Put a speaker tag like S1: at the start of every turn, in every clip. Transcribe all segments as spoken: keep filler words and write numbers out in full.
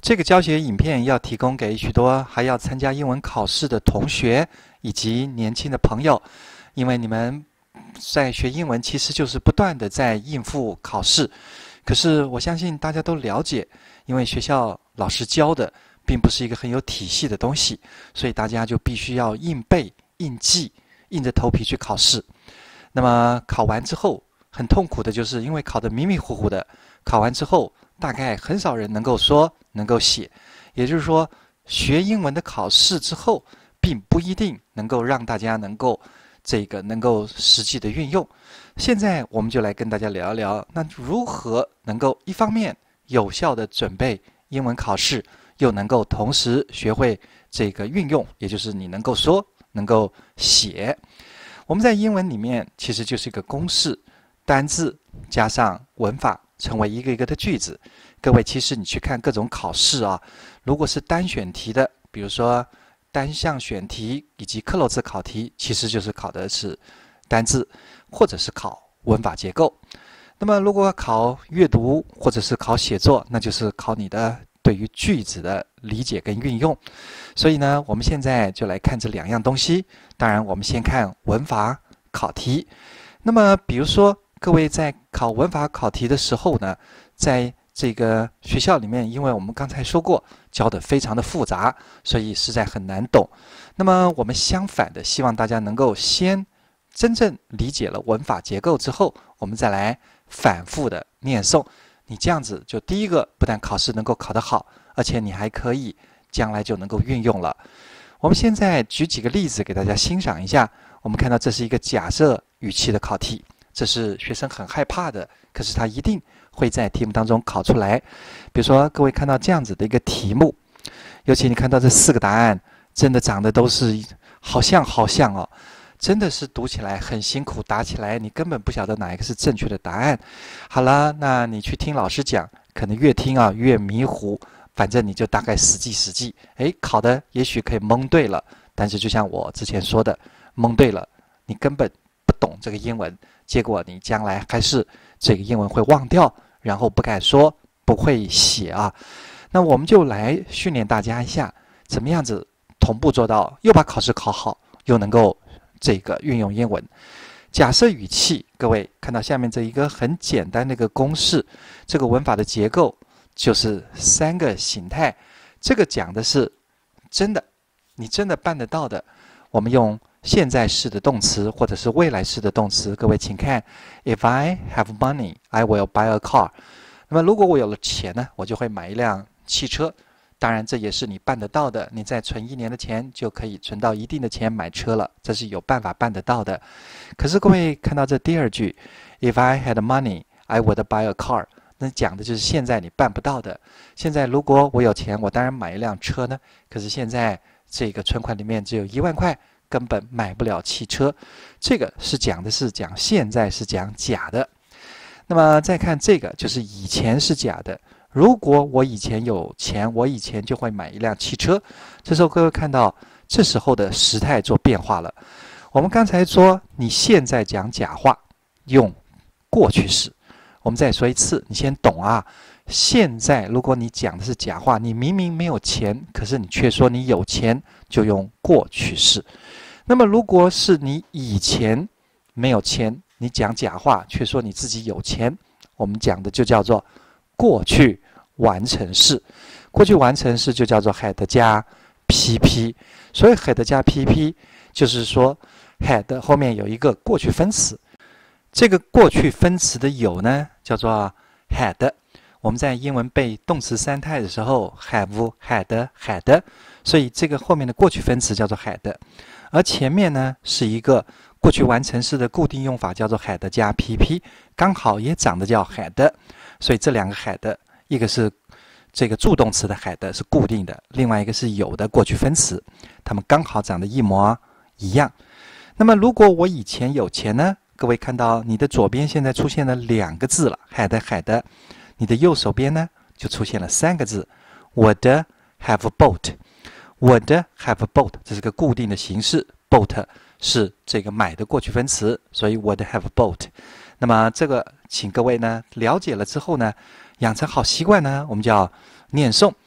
S1: 这个教学影片要提供给许多还要参加英文考试的同学以及年轻的朋友，因为你们在学英文其实就是不断的在应付考试。可是我相信大家都了解，因为学校老师教的并不是一个很有体系的东西，所以大家就必须要硬背、硬记、硬着头皮去考试。那么考完之后很痛苦的就是因为考得迷迷糊糊的，考完之后大概很少人能够说能够写，也就是说学英文的考试之后并不一定能够让大家能够这个能够实际的运用。现在我们就来跟大家聊一聊，那如何能够一方面有效的准备英文考试，又能够同时学会这个运用，也就是你能够说能够写。我们在英文里面其实就是一个公式，单字加上文法成为一个一个的句子。各位，其实你去看各种考试啊，如果是单选题的，比如说单项选题以及克漏字考题，其实就是考的是单字，或者是考文法结构。那么如果考阅读或者是考写作，那就是考你的对于句子的理解跟运用。所以呢，我们现在就来看这两样东西。当然我们先看文法考题。那么比如说各位在考文法考题的时候呢，在这个学校里面，因为我们刚才说过教的非常的复杂，所以实在很难懂。那么我们相反的希望大家能够先真正理解了文法结构之后，我们再来反复的念诵。你这样子就第一个不但考试能够考得好，而且你还可以将来就能够运用了。我们现在举几个例子给大家欣赏一下。我们看到这是一个假设语气的考题，这是学生很害怕的，可是他一定会在题目当中考出来。比如说各位看到这样子的一个题目，尤其你看到这四个答案真的长得都是好像好像哦，真的是读起来很辛苦，答起来你根本不晓得哪一个是正确的答案。好了，那你去听老师讲，可能越听啊越迷糊，反正你就大概死记死记，诶，考的也许可以蒙对了，但是就像我之前说的，蒙对了你根本不懂这个英文，结果你将来还是这个英文会忘掉，然后不敢说，不会写啊。那我们就来训练大家一下，怎么样子同步做到又把考试考好，又能够这个运用英文。假设语气，各位看到下面这一个很简单的一个公式，这个文法的结构就是三个形态。这个讲的是真的，你真的办得到的。我们用现在式的动词或者是未来式的动词。各位请看 If I have money, I will buy a car。 那么如果我有了钱呢，我就会买一辆汽车。当然这也是你办得到的，你再存一年的钱就可以存到一定的钱买车了，这是有办法办得到的。可是各位看到这第二句 If I had money, I would buy a car， 那讲的就是现在你办不到的。现在如果我有钱，我当然买一辆车呢，可是现在这个存款里面只有一万块，根本买不了汽车。这个是讲的是讲现在是讲假的。那么再看这个，就是以前是假的。如果我以前有钱，我以前就会买一辆汽车。这时候各位看到这时候的时态做变化了。我们刚才说你现在讲假话用过去式，我们再说一次，你先懂啊。现在如果你讲的是假话，你明明没有钱，可是你却说你有钱，就用过去式。那么如果是你以前没有钱，你讲假话却说你自己有钱，我们讲的就叫做过去完成式。过去完成式就叫做 had 加 P P。 所以 had 加 P P 就是说 had 后面有一个过去分词，这个过去分词的有呢叫做 had。 我们在英文背动词三态的时候 have, had, had， 所以这个后面的过去分词叫做 had， 而前面呢是一个过去完成式的固定用法叫做 had 加 P P， 刚好也长得叫 had。 所以这两个 had， 一个是这个助动词的 had 是固定的，另外一个是有的过去分词，它们刚好长得一模一样。那么如果我以前有钱呢，各位看到你的左边现在出现了两个字了 had had， 你的右手边呢就出现了三个字 would have bought。 would have bought 这是个固定的形式， bought 是这个买的过去分词，所以 would have bought。 那么这个请各位呢了解了之后呢，养成好习惯呢，我们就要念诵。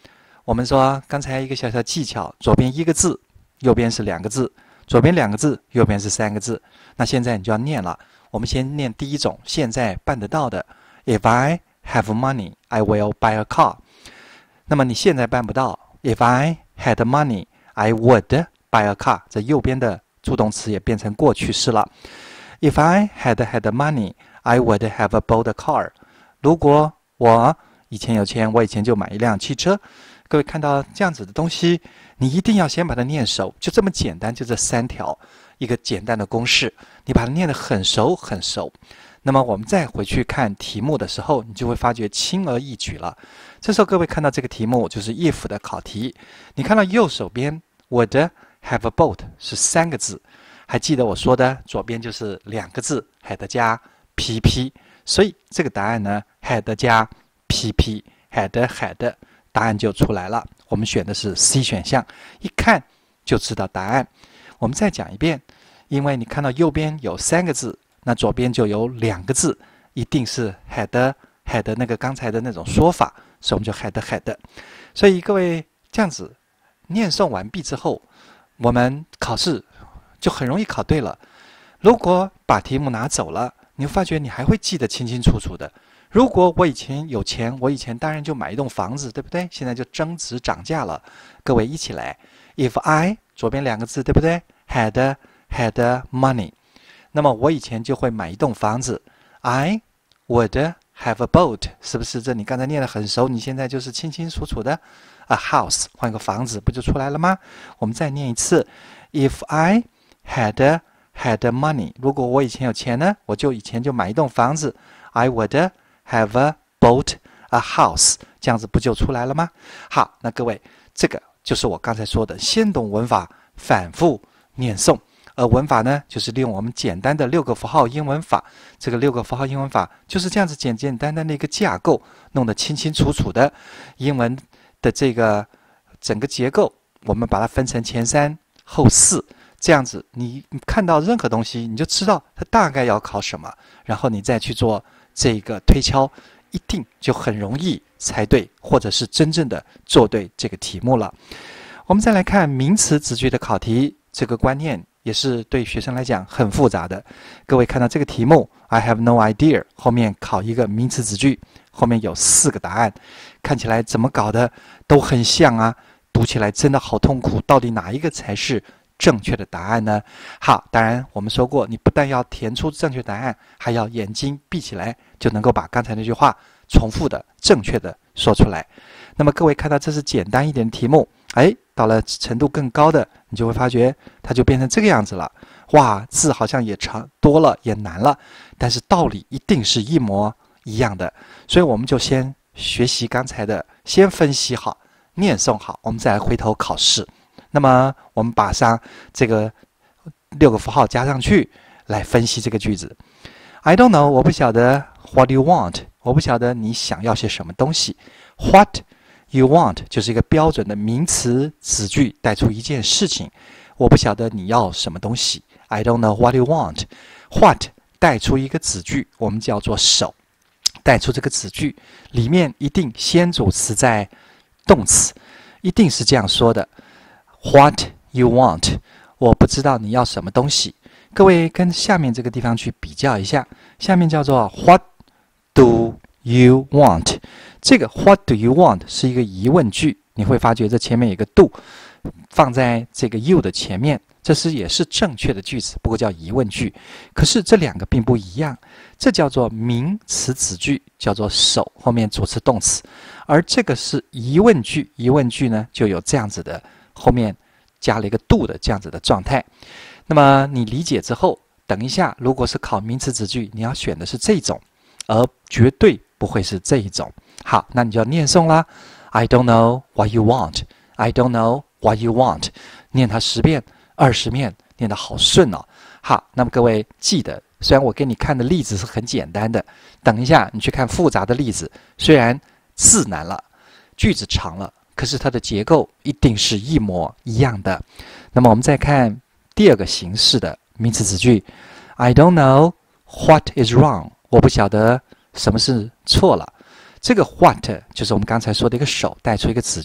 S1: 我们说刚才一个小小技巧，左边一个字，右边是两个字，左边两个字，右边是三个字。那现在你就要念了。我们先念第一种，现在办得到的 ，If I have money, I will buy a car。那么你现在办不到 ，If I had money, I would buy a car。这右边的助动词也变成过去式了。If I had had money, I would have bought a car。如果我以前有钱，我以前就买一辆汽车。各位看到这样子的东西，你一定要先把它念熟，就这么简单，就这三条，一个简单的公式，你把它念得很熟很熟。那么我们再回去看题目的时候，你就会发觉轻而易举了。这时候各位看到这个题目就是 if 的考题，你看到右手边 would have a boat 是三个字，还记得我说的左边就是两个字 had 加 pp， 所以这个答案呢 had 加 pp had had。答案就出来了，我们选的是 C 选项，一看就知道答案。我们再讲一遍，因为你看到右边有三个字，那左边就有两个字，一定是 had had 那个刚才的那种说法，所以我们就 had had。所以各位这样子念诵完毕之后，我们考试就很容易考对了。如果把题目拿走了，你会发觉你还会记得清清楚楚的。如果我以前有钱，我以前当然就买一栋房子，对不对？现在就增值涨价了。各位一起来 ，If I 左边两个字，对不对 ？Had had money， 那么我以前就会买一栋房子。I would have a boat， 是不是？这你刚才念得很熟，你现在就是清清楚楚的。A house 换个房子不就出来了吗？我们再念一次 ，If I had had money， 如果我以前有钱呢，我就以前就买一栋房子。I would have a boat, a house， 这样子不就出来了吗？好，那各位，这个就是我刚才说的，先懂文法，反复念诵。而文法呢，就是利用我们简单的六个符号英文法。这个六个符号英文法就是这样子简简单单的一个架构，弄得清清楚楚的。英文的这个整个结构，我们把它分成前三后四。这样子，你看到任何东西，你就知道它大概要考什么，然后你再去做这个推敲，一定就很容易猜对，或者是真正的做对这个题目了。我们再来看名词子句的考题，这个观念也是对学生来讲很复杂的。各位看到这个题目 I have no idea， 后面考一个名词子句，后面有四个答案，看起来怎么搞的都很像啊，读起来真的好痛苦，到底哪一个才是正确的答案呢？好，当然我们说过，你不但要填出正确答案，还要眼睛闭起来，就能够把刚才那句话重复的正确的说出来。那么各位看到这是简单一点的题目，哎，到了程度更高的，你就会发觉它就变成这个样子了。哇，字好像也长多了，也难了，但是道理一定是一模一样的。所以我们就先学习刚才的，先分析好，念诵好，我们再来回头考试。那么我们把上这个六个符号加上去，来分析这个句子。I don't know， 我不晓得 what you want， 我不晓得你想要些什么东西。What you want 就是一个标准的名词子句，带出一件事情。我不晓得你要什么东西。I don't know what you want。What 带出一个子句，我们叫做手。带出这个子句里面一定先主词在动词，一定是这样说的。What you want， 我不知道你要什么东西。各位跟下面这个地方去比较一下，下面叫做 What do you want？ 这个 What do you want 是一个疑问句，你会发觉这前面有个 do， 放在这个 you 的前面，这是也是正确的句子，不过叫疑问句。可是这两个并不一样，这叫做名词子句，叫做手后面主词动词，而这个是疑问句，疑问句呢就有这样子的。后面加了一个 do 的这样子的状态，那么你理解之后，等一下如果是考名词子句，你要选的是这种，而绝对不会是这一种。好，那你就要念诵啦。I don't know what you want. I don't know what you want. 念它十遍、二十遍，念得好顺哦。好，那么各位记得，虽然我给你看的例子是很简单的，等一下你去看复杂的例子，虽然字难了，句子长了。可是它的结构一定是一模一样的。那么我们再看第二个形式的名词子句 I don't know what is wrong， 我不晓得什么是错了。这个 what 就是我们刚才说的一个手带出一个子句，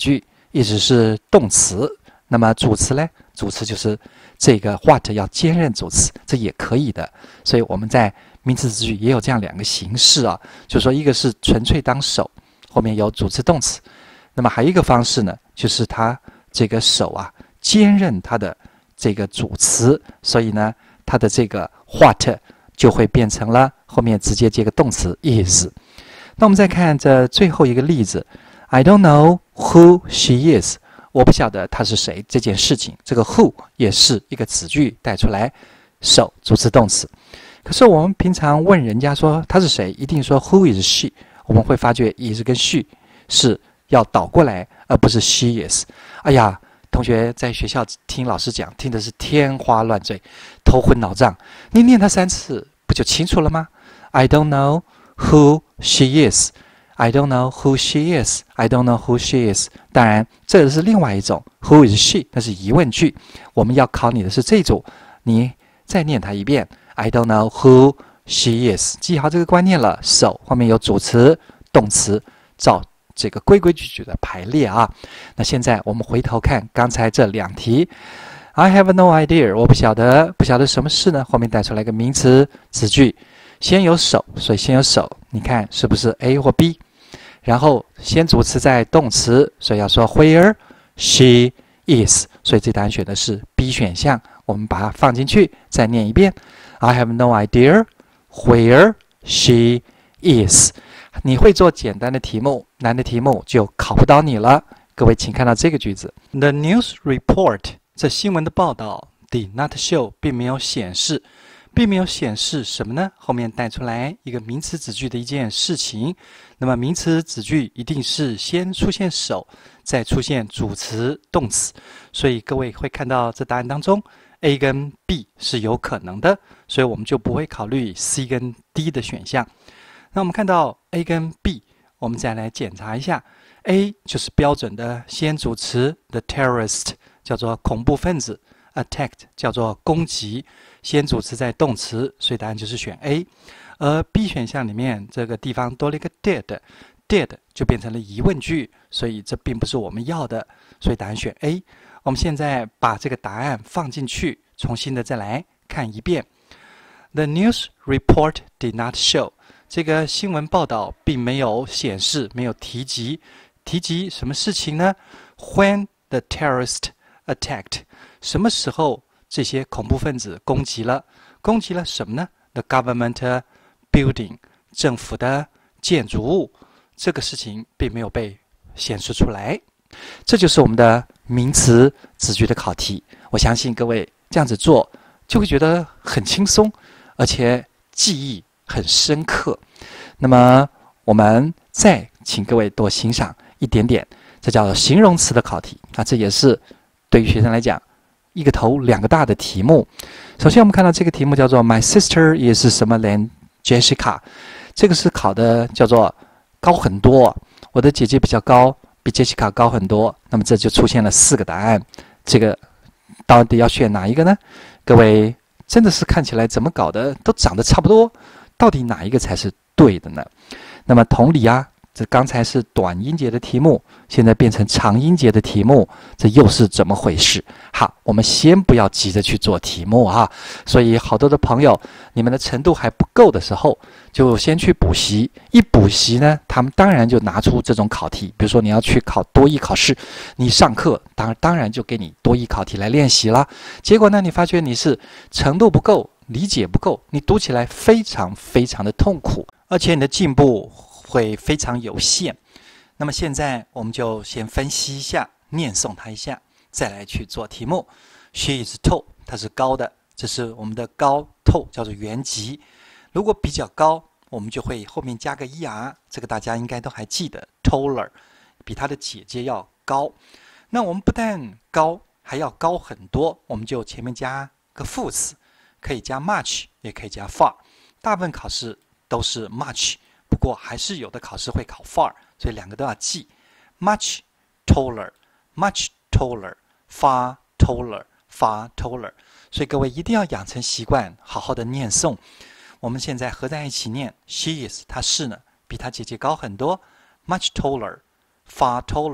S1: is 是动词，那么主词呢？主词就是这个 what 要兼任主词，这也可以的。所以我们在名词子句也有这样两个形式啊，就是说一个是纯粹当手，后面有主词动词，那么还有一个方式呢，就是它这个手啊兼任它的这个主词，所以呢，它的这个 what 就会变成了后面直接接个动词 is。那我们再看这最后一个例子 ，I don't know who she is。我不晓得他是谁这件事情，这个 who 也是一个子句带出来，手主词动词。可是我们平常问人家说他是谁，一定说 who is she， 我们会发觉 is 跟 she 是要倒过来，而不是 she is。哎呀，同学在学校听老师讲，听的是天花乱坠，头昏脑胀。你念它三次，不就清楚了吗 ？I don't know who she is。I don't know who she is. I don't know who she is. 当然，这是另外一种 Who is she？ 那是疑问句。我们要考你的是这组，你再念它一遍。I don't know who she is。记好这个观念了。手后面有主词、动词，照这个规规矩矩的排列啊。那现在我们回头看刚才这两题。I have no idea。我不晓得，不晓得什么事呢？后面带出来一个名词子句，先有手，所以先有手。你看是不是 A 或 B？然后先主词再动词，所以要说 where she is， 所以这答案选的是 B 选项。我们把它放进去，再念一遍 I have no idea where she is。 你会做简单的题目，难的题目就考不到你了。各位请看到这个句子 The news report， 这新闻的报道 did not show， 并没有显示并没有显示什么呢？后面带出来一个名词子句的一件事情。那么名词子句一定是先出现手，再出现主词动词。所以各位会看到这答案当中 A 跟 B 是有可能的，所以我们就不会考虑 C 跟 D 的选项。那我们看到 A 跟 B， 我们再来检查一下。A 就是标准的先主词 The terrorist， 叫做恐怖分子。Attacked 叫做攻击，先主词在动词，所以答案就是选 A。而 B 选项里面这个地方多了一个 did，did 就变成了疑问句，所以这并不是我们要的，所以答案选 A。我们现在把这个答案放进去，重新的再来看一遍。The news report did not show， 这个新闻报道并没有显示，没有提及，提及什么事情呢 ？When the terrorist attacked， 什么时候这些恐怖分子攻击了？攻击了什么呢 ？The government building， 政府的建筑物。这个事情并没有被显示出来。这就是我们的名词子句的考题。我相信各位这样子做，就会觉得很轻松，而且记忆很深刻。那么我们再请各位多欣赏一点点，这叫做形容词的考题。那这也是对于学生来讲，一个头两个大的题目。首先我们看到这个题目叫做 My sister is 什么 than Jessica， 这个是考的叫做高很多，我的姐姐比较高，比 Jessica 高很多。那么这就出现了四个答案，这个到底要选哪一个呢？各位真的是看起来怎么搞的都长得差不多，到底哪一个才是对的呢？那么同理啊，这刚才是短音节的题目，现在变成长音节的题目，这又是怎么回事？好，我们先不要急着去做题目啊。所以好多的朋友，你们的程度还不够的时候，就先去补习。一补习呢，他们当然就拿出这种考题，比如说你要去考多益考试，你上课当当然就给你多益考题来练习啦。结果呢，你发觉你是程度不够，理解不够，你读起来非常非常的痛苦，而且你的进步会非常有限。那么现在我们就先分析一下，念诵它一下，再来去做题目。She is tall， 它是高的，这是我们的高 tall， 叫做原级。如果比较高，我们就会后面加个 er， 这个大家应该都还记得 taller， 比他的姐姐要高。那我们不但高，还要高很多，我们就前面加个副词，可以加 much， 也可以加 far。大部分考试都是 much， 不过还是有的考试会考 far， 所以两个都要记 much taller much taller far taller far taller。 所以各位一定要养成习惯，好好的念诵。我们现在合在一起念 She is， 她是呢，比她姐姐高很多 much taller far taller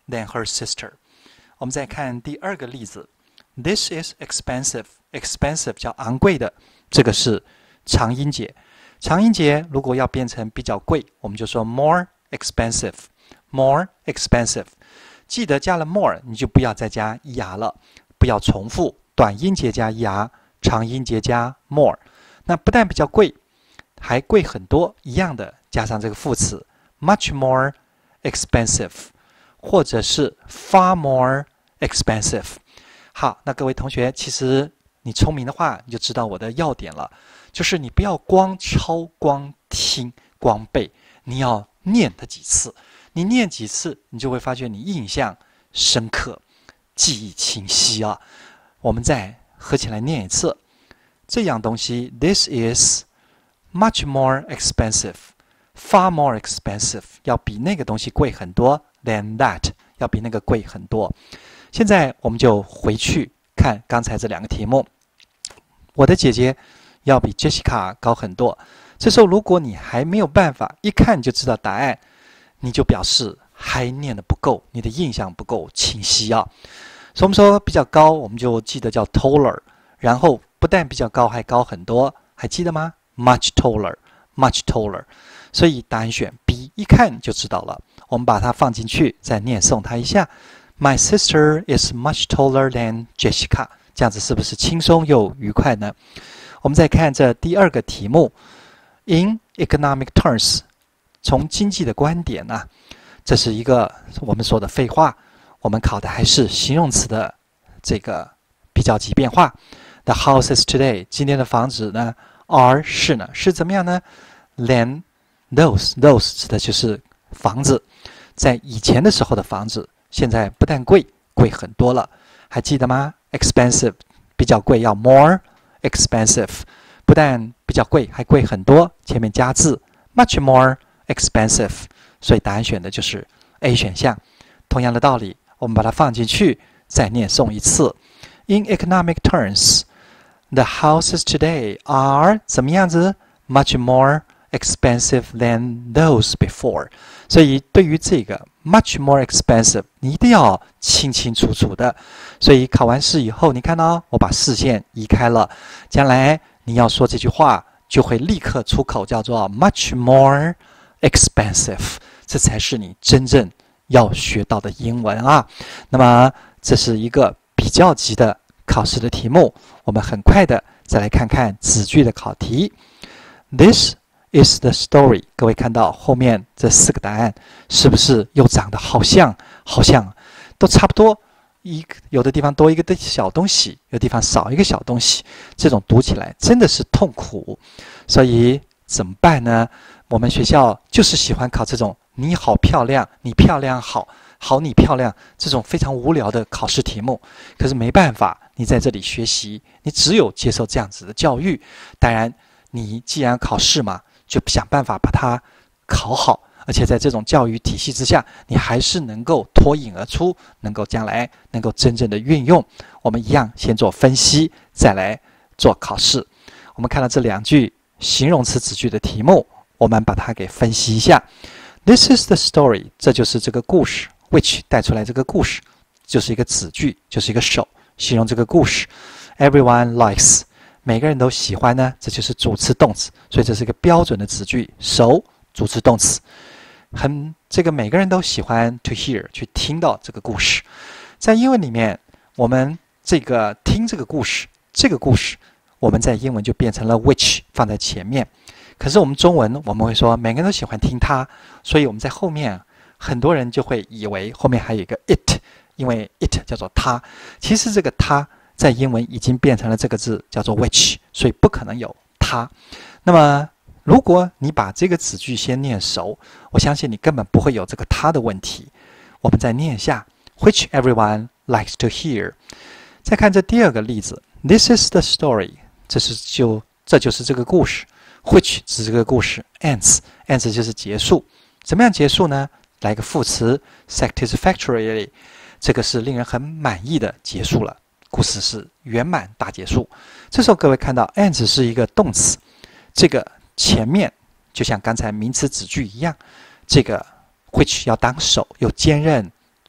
S1: than her sister。我们再看第二个例子 ，This is expensive。expensive 叫昂贵的，这个是长音节。长音节如果要变成比较贵，我们就说 more expensive。more expensive。记得加了 more， 你就不要再加 er 了，不要重复。短音节加 er， 长音节加 more。那不但比较贵，还贵很多，一样的加上这个副词 much more expensive， 或者是 far more expensive。好，那各位同学，其实你聪明的话，你就知道我的要点了，就是你不要光抄、光听、光背，你要念它几次。你念几次，你就会发觉你印象深刻，记忆清晰啊。我们再合起来念一次，这样东西 ，This is much more expensive， far more expensive， 要比那个东西贵很多 than that， 要比那个贵很多。现在我们就回去看刚才这两个题目。我的姐姐要比 Jessica 高很多。这时候，如果你还没有办法一看就知道答案，你就表示还念得不够，你的印象不够清晰啊。所以我们说比较高，我们就记得叫 taller， 然后不但比较高，还高很多，还记得吗 ？much taller， much taller。所以答案选 B， 一看就知道了。我们把它放进去，再念诵它一下。My sister is much taller than Jessica， 这样子是不是轻松又愉快呢？我们再看这第二个题目 ，In economic terms。从经济的观点呢、啊，这是一个我们说的废话。我们考的还是形容词的这个比较级变化。The houses today， 今天的房子呢 ，are 是呢是怎么样呢 ？Than those those 指的就是房子，在以前的时候的房子，现在不但贵，贵很多了。还记得吗 ？Expensive 比较贵，要 more expensive， 不但比较贵，还贵很多。前面加字 much more expensive， 所以答案选的就是 A 选项。同样的道理，我们把它放进去，再念诵一次。In economic terms, the houses today are 怎么样子 ？Much more expensive than those before。所以对于这个 much more expensive， 你一定要清清楚楚的。所以考完试以后，你看到、哦、我把视线移开了，将来你要说这句话，就会立刻出口，叫做 much more expensive， 这才是你真正要学到的英文啊。那么这是一个比较级的考试的题目，我们很快的再来看看子句的考题。This is the story。 各位看到后面这四个答案是不是又长得好像好像都差不多，一有的地方多一个的小东西，有的地方少一个小东西，这种读起来真的是痛苦。所以怎么办呢？我们学校就是喜欢考这种你好漂亮，你漂亮好，好你漂亮这种非常无聊的考试题目。可是没办法，你在这里学习，你只有接受这样子的教育。当然，你既然考试嘛，就想办法把它考好，而且在这种教育体系之下，你还是能够脱颖而出，能够将来能够真正的运用。我们一样先做分析，再来做考试。我们看到这两句形容词子句的题目，我们把它给分析一下。This is the story， 这就是这个故事 ，which 带出来这个故事，就是一个子句，就是一个手，形容这个故事。Everyone likes， 每个人都喜欢呢，这就是主词动词，所以这是一个标准的子句，手主词动词。很这个每个人都喜欢 to hear， 去听到这个故事。在英文里面，我们这个听这个故事，这个故事，我们在英文就变成了 which 放在前面。可是我们中文我们会说每个人都喜欢听它，所以我们在后面很多人就会以为后面还有一个 it， 因为 it 叫做它，其实这个它在英文已经变成了这个字叫做 which， 所以不可能有它。那么如果你把这个子句先念熟，我相信你根本不会有这个它的问题。我们再念一下 which everyone likes to hear。 再看这第二个例子 This is the story， 这是就这就是这个故事。which 指这个故事 ends ends 就是结束。怎么样结束呢？来个副词 satisfactorily， 这个是令人很满意的结束了，故事是圆满大结束。这时候各位看到 ends 是一个动词，这个前面就像刚才名词子句一样，这个 which 要当手，有坚韧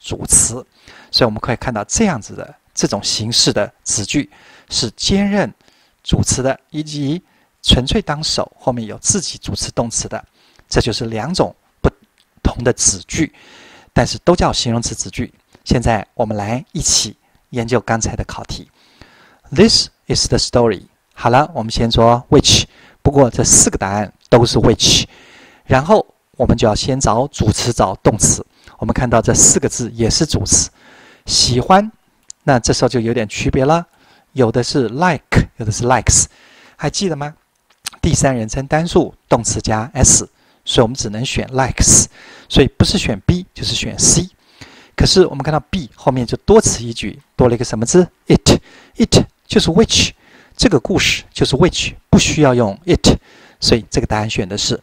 S1: 主词。所以我们可以看到这样子的这种形式的子句是兼任主词的，以及纯粹当手后面有自己主词动词的，这就是两种不同的子句，但是都叫形容词子句。现在我们来一起研究刚才的考题。This is the story。好了，我们先说 which， 不过这四个答案都是 which， 然后我们就要先找主词找动词。我们看到这四个字也是主词，喜欢，那这时候就有点区别了，有的是 like， 有的是 likes， 还记得吗？第三人称单数动词加 s， 所以我们只能选 likes， 所以不是选 B 就是选 C。可是我们看到 B 后面就多此一举，多了一个什么字 it， it 就是 which， 这个故事就是 which， 不需要用 it， 所以这个答案选的是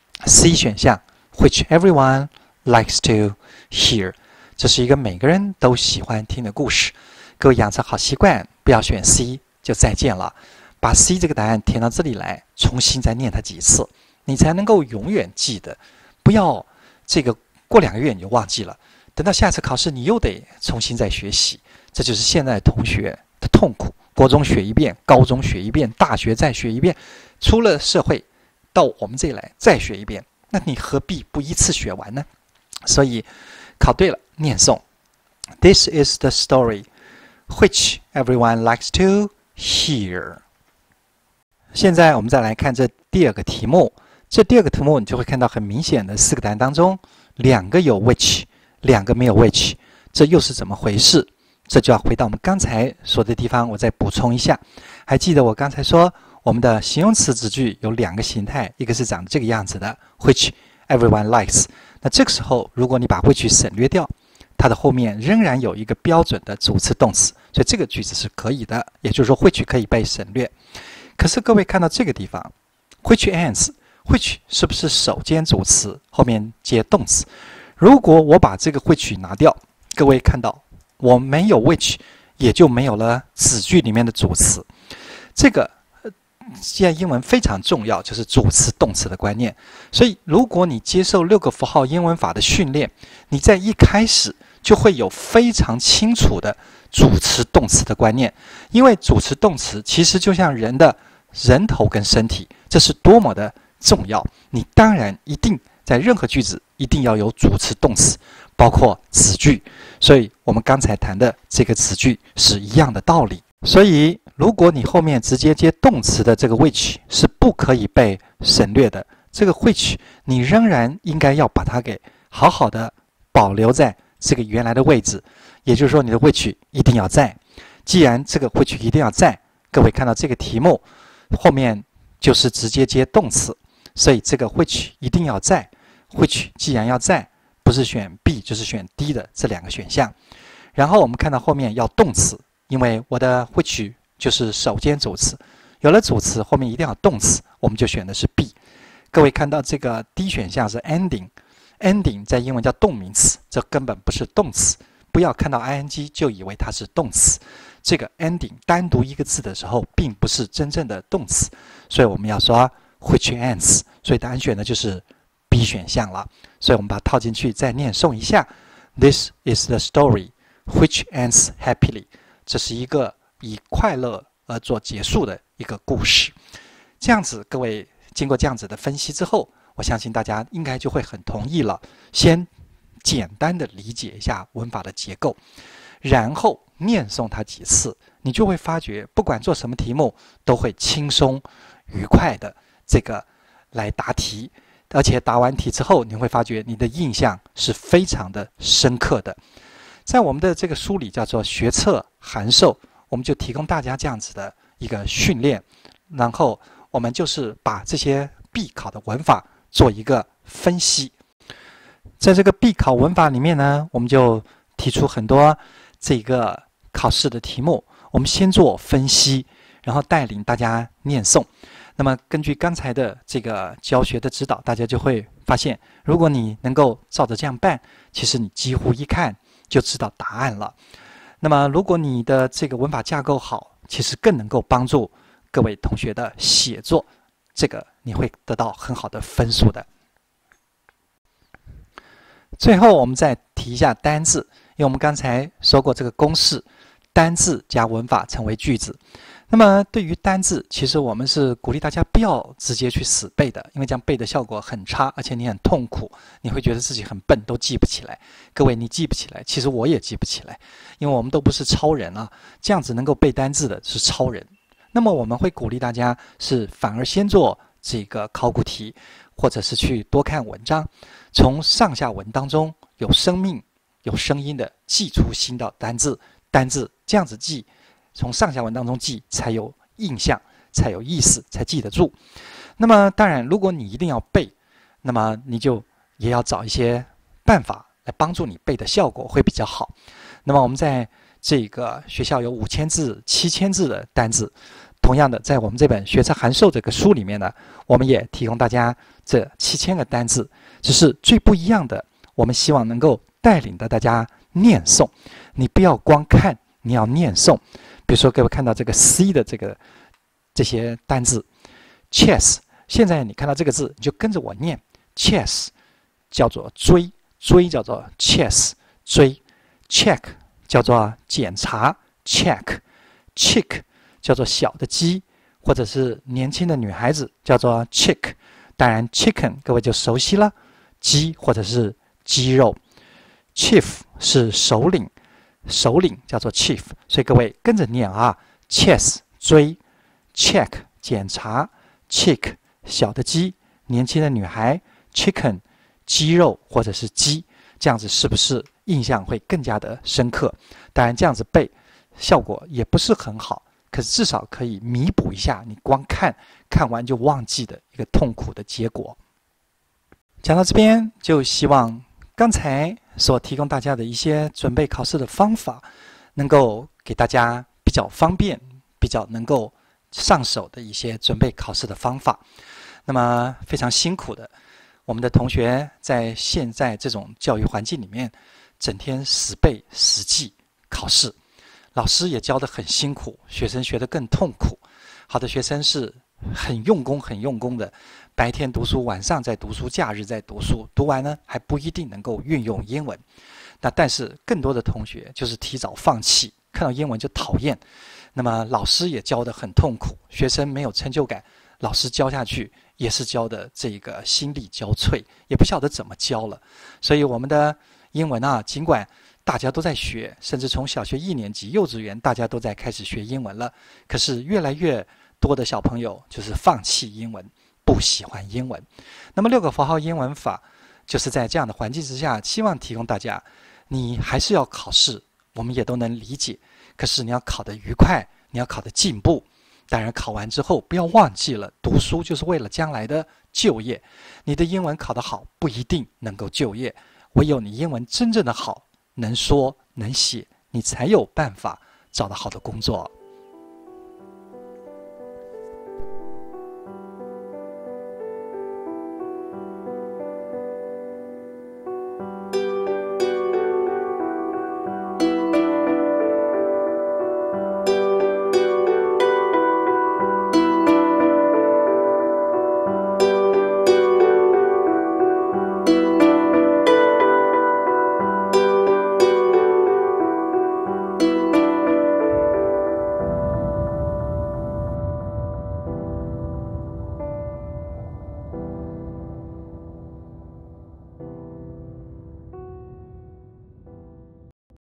S1: C 选项 which everyone likes to hear， 这是一个每个人都喜欢听的故事。各位养成好习惯，不要选 C 就再见了，把 C 这个答案填到这里来，重新再念它几次，你才能够永远记得，不要这个过两个月你就忘记了，等到下次考试你又得重新再学习。这就是现在的同学的痛苦，国中学一遍，高中学一遍，大学再学一遍，出了社会到我们这里来再学一遍，那你何必不一次学完呢？所以考对了，念诵 This is the story which everyone likes to hear。 现在我们再来看这第二个题目，这第二个题目你就会看到很明显的四个答案当中，两个有 which， 两个没有 which， 这又是怎么回事？这就要回到我们刚才说的地方，我再补充一下。还记得我刚才说我们的形容词子句有两个形态，一个是长这个样子的 which everyone likes， 那这个时候如果你把 which 省略掉，它的后面仍然有一个标准的主词动词，所以这个句子是可以的，也就是说 which 可以被省略。可是各位看到这个地方 which ends， which 是不是首兼主词后面接动词？如果我把这个 which 拿掉，各位看到我没有 which， 也就没有了子句里面的主词。这个现在英文非常重要，就是主词动词的观念。所以如果你接受六个符号英文法的训练，你在一开始就会有非常清楚的主词动词的观念。因为主词动词其实就像人的人头跟身体，这是多么的重要。你当然一定在任何句子一定要有主词动词，包括子句。所以我们刚才谈的这个子句是一样的道理。所以如果你后面直接接动词的这个 which 是不可以被省略的，这个 which 你仍然应该要把它给好好的保留在这个原来的位置，也就是说你的 which 一定要在。既然这个 which 一定要在，各位看到这个题目后面就是直接接动词，所以这个 which 一定要在。 which 既然要在，不是选 B 就是选 D 的这两个选项。然后我们看到后面要动词，因为我的 which 就是首兼主词，有了主词后面一定要动词，我们就选的是 B。 各位看到这个 D 选项是 ending， ending 在英文叫动名词，这根本不是动词，不要看到 ing 就以为它是动词。这个 ending 单独一个字的时候并不是真正的动词，所以我们要说 which ends， 所以答案选的就是 B 选项了。所以我们把它套进去再念诵一下 This is the story which ends happily， 这是一个以快乐而做结束的一个故事。这样子各位经过这样子的分析之后，我相信大家应该就会很同意了。先简单的理解一下文法的结构，然后念诵它几次，你就会发觉不管做什么题目都会轻松愉快的这个来答题。而且答完题之后，你会发觉你的印象是非常的深刻的。在我们的这个书里叫做学测函授，我们就提供大家这样子的一个训练，然后我们就是把这些必考的文法做一个分析。在这个必考文法里面呢，我们就提出很多这个考试的题目，我们先做分析，然后带领大家念诵。那么根据刚才的这个教学的指导，大家就会发现，如果你能够照着这样办，其实你几乎一看就知道答案了。那么如果你的这个文法架构好，其实更能够帮助各位同学的写作，这个你会得到很好的分数的。最后我们再提一下单字， 为我们刚才说过这个公式，单字加文法成为句子。那么对于单字，其实我们是鼓励大家不要直接去死背的，因为这样背的效果很差，而且你很痛苦，你会觉得自己很笨，都记不起来。各位，你记不起来，其实我也记不起来，因为我们都不是超人啊。这样子能够背单字的是超人。那么我们会鼓励大家是反而先做这个考古题，或者是去多看文章，从上下文当中有生命、有声音的记出新的单字，单字这样子记。从上下文当中记才有印象，才有意思，才记得住。那么当然，如果你一定要背，那么你就也要找一些办法来帮助你背的效果会比较好。那么我们在这个学校有五千字、七千字的单字，同样的，在我们这本《学车函授》这个书里面呢，我们也提供大家这七千个单字，只是最不一样的，我们希望能够带领着大家念诵，你不要光看，你要念诵。比如说，各位看到这个 C 的这个这些单字 ，chess， 现在你看到这个字，你就跟着我念 ，chess 叫做追，追叫做 chess， 追 ，check 叫做检查 ，check，chick 叫做小的鸡，或者是年轻的女孩子叫做 chick， 当然 chicken 各位就熟悉了，鸡或者是鸡肉 ，chief 是首领。首领叫做 chief， 所以各位跟着念啊 ，chess 追 ，check 检查 ，chick 小的鸡，年轻的女孩 ，chicken 鸡肉或者是鸡，这样子是不是印象会更加的深刻？当然这样子背效果也不是很好，可是至少可以弥补一下你光看看完就忘记的一个痛苦的结果。讲到这边，就希望刚才所提供大家的一些准备考试的方法，能够给大家比较方便、比较能够上手的一些准备考试的方法。那么非常辛苦的，我们的同学在现在这种教育环境里面，整天死背死记考试，老师也教得很辛苦，学生学得更痛苦。好的学生是很用功、很用功的，白天读书，晚上在读书，假日在读书，读完呢还不一定能够运用英文。那但是更多的同学就是提早放弃，看到英文就讨厌。那么老师也教得很痛苦，学生没有成就感，老师教下去也是教的这个心力交瘁，也不晓得怎么教了。所以我们的英文啊，尽管大家都在学，甚至从小学一年级、幼稚园大家都在开始学英文了，可是越来越多的小朋友就是放弃英文，不喜欢英文。那么六个符号英文法就是在这样的环境之下，希望提供大家，你还是要考试，我们也都能理解，可是你要考得愉快，你要考得进步。当然考完之后不要忘记了，读书就是为了将来的就业。你的英文考得好不一定能够就业，唯有你英文真正的好，能说能写，你才有办法找到好的工作。